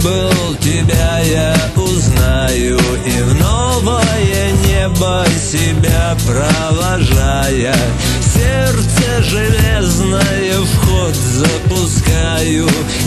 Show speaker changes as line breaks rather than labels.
был, тебя я узнаю, и в новое небо себя провожая, сердце железное в ход запускаю,